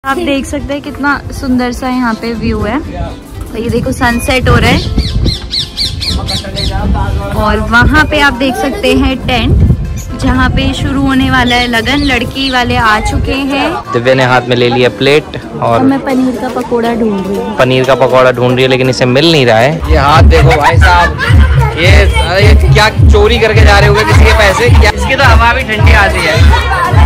आप देख सकते हैं कितना सुंदर सा यहाँ पे व्यू है। तो ये देखो सनसेट हो रहा है और वहाँ पे आप देख सकते हैं टेंट जहाँ पे शुरू होने वाला है लगन। लड़की वाले आ चुके हैं। दिव्या ने हाथ में ले लिया प्लेट और मैं पनीर का पकोड़ा ढूंढ रही हूँ। पनीर का पकौड़ा ढूंढ रही है लेकिन इसे मिल नहीं रहा है। ये हाथ देखो भाई साहब, ये क्या चोरी करके जा रहे होंगे किसी के पैसे। इसकी तो हवा भी ठंडी आती है।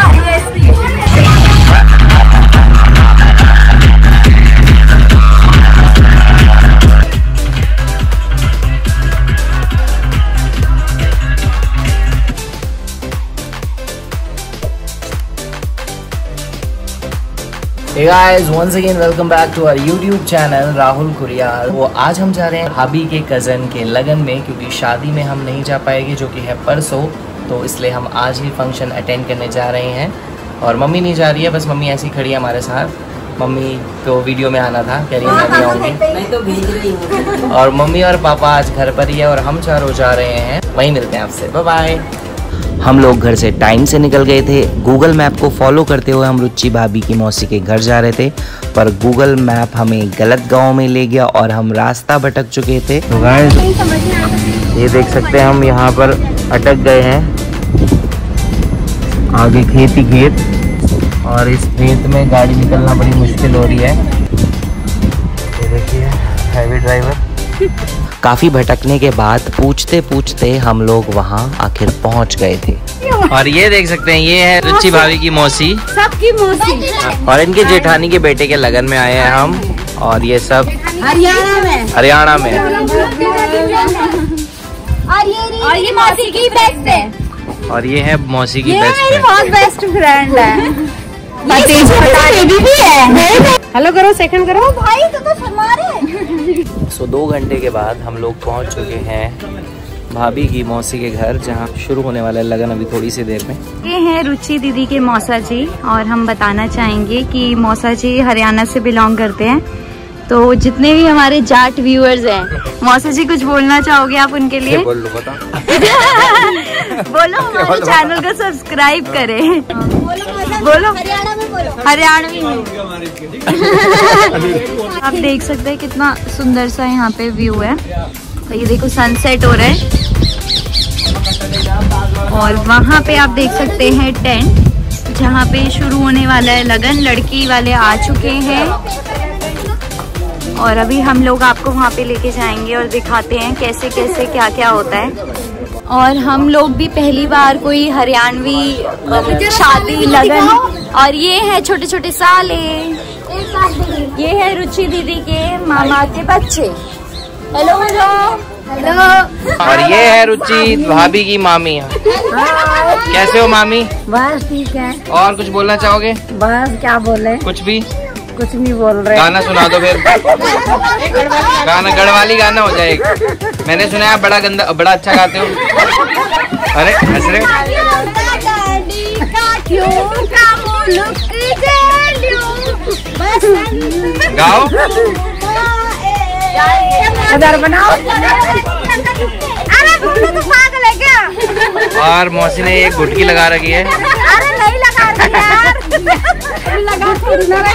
Hey guys, once again welcome back to our YouTube channel Rahul Kuriyar. वो आज हम जा रहे हैं भाभी के कज़न के लगन में, क्योंकि शादी में हम नहीं जा पाएंगे जो कि है परसों, तो इसलिए हम आज ही फंक्शन अटेंड करने जा रहे हैं। और मम्मी नहीं जा रही है, बस मम्मी ऐसी खड़ी है हमारे साथ। मम्मी तो वीडियो में आना था, कह रही है मैं भी आऊँगी। और मम्मी और पापा आज घर पर ही है और हम चारों जा रहे हैं। वहीं मिलते हैं आपसे, बाय बाय। हम लोग घर से टाइम से निकल गए थे। गूगल मैप को फॉलो करते हुए हम रुचि भाभी की मौसी के घर जा रहे थे, पर गूगल मैप हमें गलत गांव में ले गया और हम रास्ता भटक चुके थे। तो गाइस ये देख सकते हैं हम यहाँ पर अटक गए हैं। आगे खेत ही खेत और इस खेत में गाड़ी निकलना बड़ी मुश्किल हो रही है। ये देखिए हैवी ड्राइवर। काफी भटकने के बाद पूछते पूछते हम लोग वहाँ आखिर पहुँच गए थे। और ये देख सकते हैं ये है रुचि भाभी की मौसी, सबकी मौसी। और इनके जेठानी के बेटे के लगन में आए हैं हम। और ये सब हरियाणा में। और ये मौसी की बेस्ट है। और ये है मौसी की बेस्ट फ्रेंड है। हेलो करो, सेकंड करो भाई, तो शर्मा रहे। सो 2 घंटे के बाद हम लोग पहुंच चुके हैं भाभी की मौसी के घर, जहां शुरू होने वाला है लगन अभी थोड़ी सी देर में। ये हैं रुचि दीदी के मौसा जी, और हम बताना चाहेंगे कि मौसा जी हरियाणा से बिलोंग करते हैं। तो जितने भी हमारे जाट व्यूअर्स हैं, मौसा जी कुछ बोलना चाहोगे आप उनके लिए? बोलो बता। बोलो हमारे चैनल को सब्सक्राइब करें। बोलो हरियाणवी में। आप देख सकते हैं कितना सुंदर सा यहाँ पे व्यू है। तो ये देखो सनसेट हो रहा है और वहाँ पे आप देख सकते हैं टेंट जहाँ पे शुरू होने वाला है लगन। लड़की वाले आ चुके हैं और अभी हम लोग आपको वहाँ पे लेके जाएंगे और दिखाते हैं कैसे कैसे क्या क्या होता है। और हम लोग भी पहली बार कोई हरियाणवी शादी लगन। और ये है छोटे छोटे साले, ये है रुचि दीदी के मामा के बच्चे। Hello hello hello. और ये है रुचि भाभी की मामी। कैसे हो मामी? बस ठीक है। और कुछ बोलना चाहोगे? बस क्या बोले, कुछ भी? कुछ नहीं बोल रहे। गाना सुना दो फिर। गाना गढ़वाली गाना हो जाए। मैंने सुना है बड़ा अच्छा गाते हो। अरे हंस रहे गाओ। इधर बनाओ। अरे तो पागल है क्या? और मौसी ने एक गुटकी लगा रखी है। अरे नहीं लगा रही यार। लगा थोड़ी ना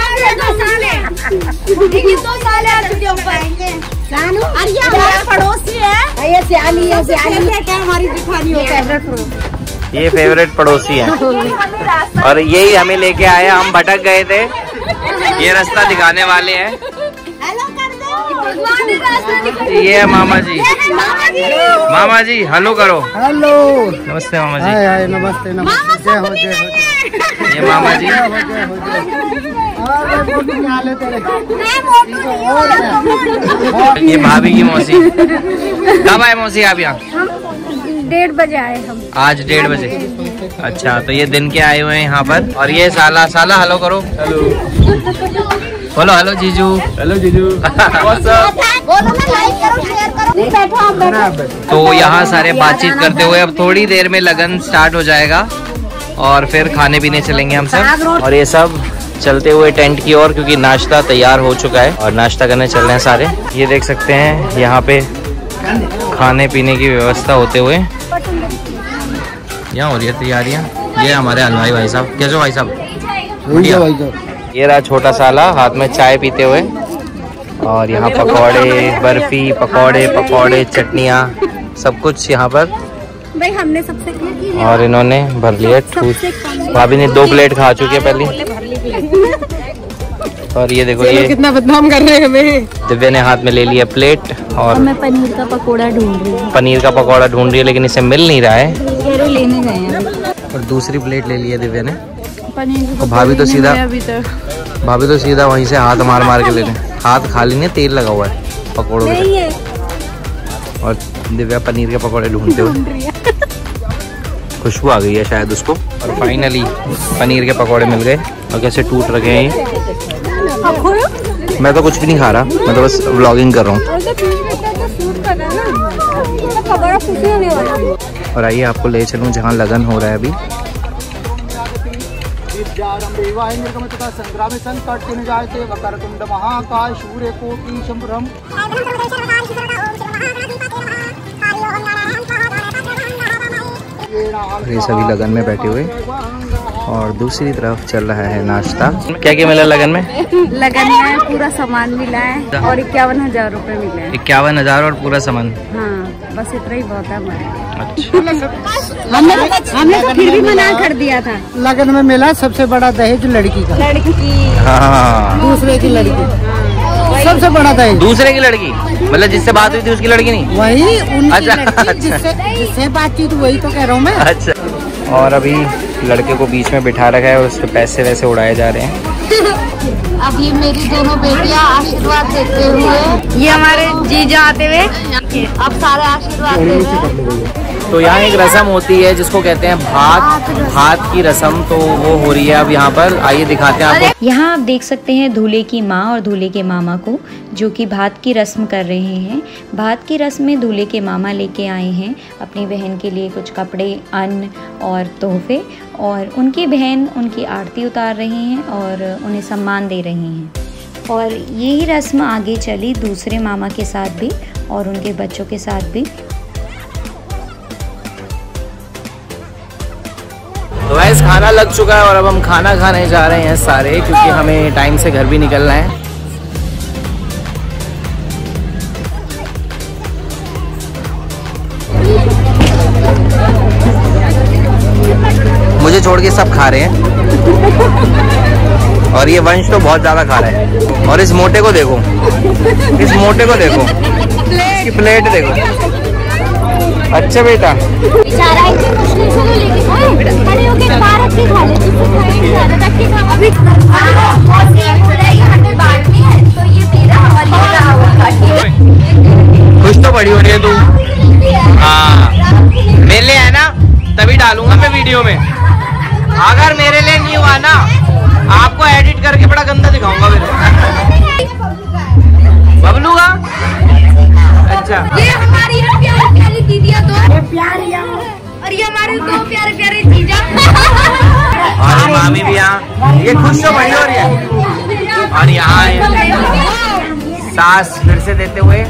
लेकिन 2 साल यार वीडियो पाएंगे। अरे ये हमारा पड़ोसी है। ये सियाली है, सियाली है क्या हमारी दिखानी हो। ये फेवरेट पड़ोसी है और यही हमें लेके आए। हम भटक गए थे, ये रास्ता दिखाने वाले हैं। ये है मामा जी। मामा जी हेलो करो। हेलो, नमस्ते मामा जी। हाय नमस्ते नमस्ते। जय हो जय हो। ये मामा जी। ये भाभी की मौसी। कब आए मौसी आप यहाँ? 1:30 बजे आए हम। आज 1:30 बजे। अच्छा, तो ये दिन के आए हुए हैं यहाँ पर। और ये साला हेलो करो। हेलो बोलो। हेलो जीजू। हेलो जीजू। तो यहाँ सारे बातचीत करते हुए अब थोड़ी देर में लगन स्टार्ट हो जाएगा और फिर खाने पीने चलेंगे हम सब। और ये सब चलते हुए टेंट की ओर, क्योंकि नाश्ता तैयार हो चुका है और नाश्ता करने चल रहे हैं सारे। ये देख सकते हैं यहाँ पे खाने पीने की व्यवस्था होते हुए यहाँ हो रही है तैयारियाँ। ये हमारे हलवाई भाई साहब। कैसे भाई साहब? बढ़िया भाई साहब। ये रहा छोटा साला हाथ में चाय पीते हुए, और यहाँ पकौड़े, बर्फी, पकौड़े, चटनियाँ, सब कुछ यहाँ पर। भाई हमने सबसे और इन्होंने भर लिया ठूस। भाभी ने 2 प्लेट खा चुकी है पहले। और ये देखो, ये कितना बदनाम कर रहे हैं हमें। दिव्या ने हाथ में ले लिया प्लेट, और मैं पनीर का पकोड़ा ढूंढ रही हूँ। पनीर का पकौड़ा ढूंढ रही है, लेकिन इसे मिल नहीं रहा है। लेने गए हैं। और दूसरी प्लेट ले ली है दिव्या ने। पनीर और भाभी तो सीधा वहीं से हाथ मार के ले रहे हैं। हाथ खाली नहीं, तेल लगा हुआ है पकौड़ों में। और दिव्या पनीर के पकौड़े ढूंढते हुए, खुशबू आ गई है शायद उसको। और फाइनली पनीर के पकौड़े मिल गए। और कैसे टूट रखे हैं ये। मैं तो कुछ भी नहीं खा रहा, मैं तो बस व्लॉगिंग कर रहा हूँ। और आइए आपको ले चलूँ जहाँ लगन हो रहा है अभी। ये सभी लगन में बैठे हुए, और दूसरी तरफ चल रहा है नाश्ता। क्या क्या मिला लगन में? लगन में पूरा सामान मिला है और 51,000 रुपए मिले हैं। 51,000 और पूरा सामान? हाँ, बस इतना ही बहुत है हमारे। अच्छा। हमने तो फिर भी मना कर दिया था। लगन में मिला सबसे बड़ा दहेज लड़की का। लड़की की। हाँ, दूसरे की लड़की सबसे बड़ा दहेज। दूसरे की लड़की मतलब जिससे बात हुई थी उसकी लड़की नहीं? वही उनकी अच्छा, लड़की जिससे बातचीत, वही तो कह रहा हूँ मैं। अच्छा। और अभी लड़के को बीच में बिठा रखा है और उसके पैसे वैसे उड़ाए जा रहे हैं। अब ये मेरी दोनों बेटियां आशीर्वाद देते हुए, ये हमारे जीजा आते हुए, अब सारे आशीर्वाद दे रहे हैं। तो यहाँ एक रस्म होती है जिसको कहते हैं भात की रस्म, तो वो हो रही है अब यहाँ पर। आइए दिखाते हैं आपको। यहाँ आप देख सकते हैं दूल्हे की माँ और दूल्हे के मामा को, जो कि भात की रस्म कर रहे हैं। भात की रस्म में दूल्हे के मामा लेके आए हैं अपनी बहन के लिए कुछ कपड़े, अन्न और तोहफे, और उनकी बहन उनकी आरती उतार रही हैं और उन्हें सम्मान दे रही हैं। और यही रस्म आगे चली दूसरे मामा के साथ भी और उनके बच्चों के साथ भी। तो गाइस खाना लग चुका है और अब हम खाना खाने जा रहे हैं सारे, क्योंकि हमें टाइम से घर भी निकलना है। मुझे छोड़ के सब खा रहे हैं, और ये वंश तो बहुत ज्यादा खा रहा है। और इस मोटे को देखो, इस मोटे को देखो, इसकी प्लेट देखो। अच्छा बेटा, खुश तो बड़ी हो रही है तू। हाँ, मेरे लिए है ना, तभी डालूंगा मैं वीडियो में। अगर मेरे लिए नहीं हुआ ना, आपको एडिट करके बड़ा गंदा दिखाऊंगा मेरे बबलू का। अच्छा, ये हमारी प्यारी प्यारी दीदियाँ दो प्यारियाँ, और ये हमारे दो प्यारे प्यारे जीजा। और मामी भी यहाँ। ये खुश तो बड़ी हो रही है। और यहाँ सास फिर से देते हुए।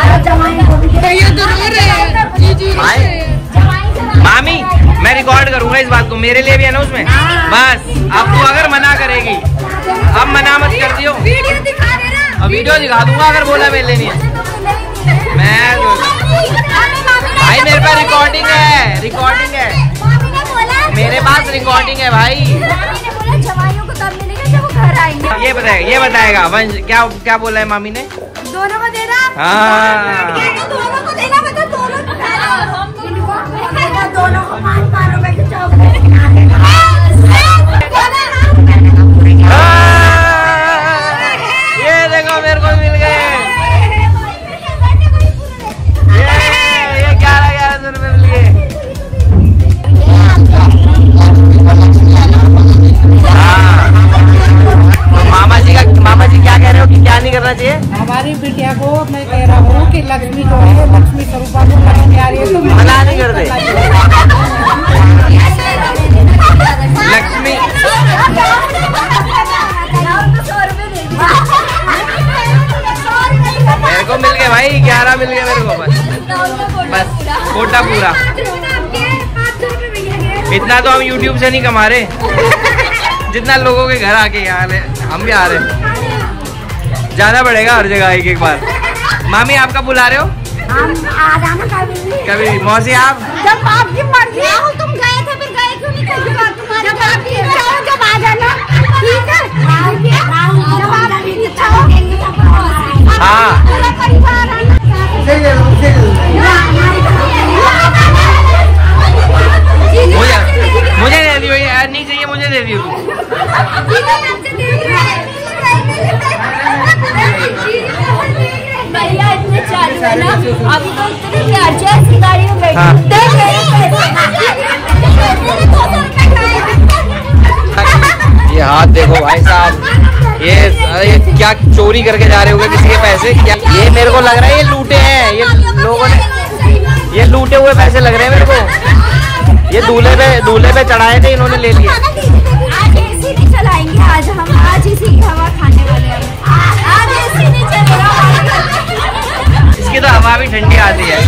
मामी, मैं रिकॉर्ड करूंगा इस बात को, मेरे लिए भी है ना उसमें। बस अब तू अगर मना करेगी, अब मना मत कर दियो। वीडियो दिखा देना। अब वीडियो दिखा दूंगा अगर बोला मेरे लिए नहीं है। मैं भाई, मेरे पास रिकॉर्डिंग है, रिकॉर्डिंग है मेरे पास, रिकॉर्डिंग है भाई। जवाइयों को तब मिलेगा जब वो घर आएंगे। ये बताएगा वंश क्या बोला है मामी ने? दोनों को देना। हाँ, दोनों को देना, मतलब दोनों को देना, दोनों को 5 रुपए की चॉकलेट। ये देखो मेरे को मिल गए। ये 11,000 रुपए मिल गए। हाँ, तो मामा जी क्या कह रहे हो कि क्या नहीं करना चाहिए? हमारी बिटिया को मैं कह रहा हूँ कि लक्ष्मी जो है, लक्ष्मी स्वरूपा को करने आ रही है, तो मना नहीं कर दे। लक्ष्मी मेरे को मिल गए भाई, 11 मिल गए मेरे को। बस कोटा पूरा। इतना तो हम YouTube से नहीं कमा रहे जितना लोगों के घर आके यहाँ हम भी आ रहे हैं, जाना पड़ेगा हर जगह एक बार। मामी आपका बुला रहे हो? कभी मौसी आप जब आपकी मर्जी। तुम गए थे फिर गए क्यों नहीं? जब आपकी इच्छा हो जब आ जाना, ठीक है? जब आपकी इच्छा हो। हाँ मुझे दे दियो यार, नहीं चाहिए मुझे दे दियो। भैया इतने चालू है ना, अभी तो इतने प्यार से ऐसी गाड़ी में बैठे। ये हाथ देखो भाई साहब, ये क्या चोरी करके जा रहे होगे किसी के पैसे? क्या ये मेरे को लग रहा है ये लूटे हैं, ये लोगों ने, ये लूटे हुए पैसे लग रहे हैं मेरे को। ये दूल्हे पे चढ़ाए थे, इन्होंने ले लिए। आज एसी नहीं चलाएंगे, आज हम आज इसी की हवा खाने वाले हैं। आज एसी नहीं चलेगा, इसकी तो हवा भी ठंडी आती है।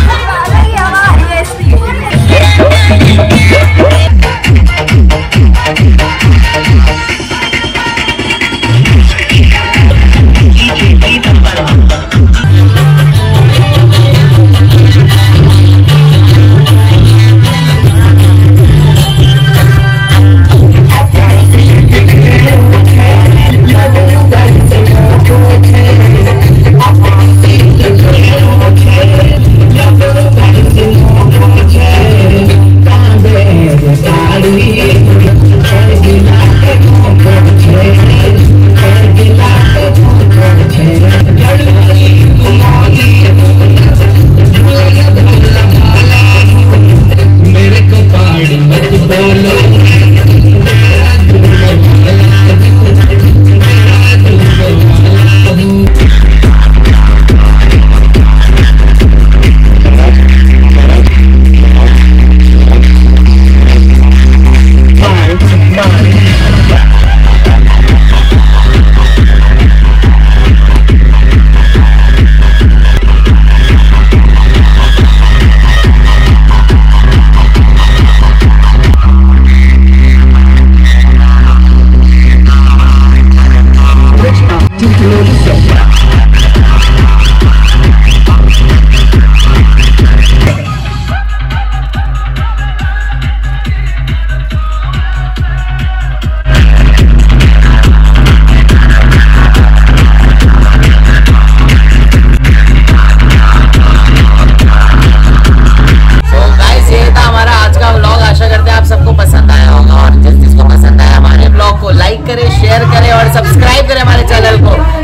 सब्सक्राइब करें हमारे चैनल को।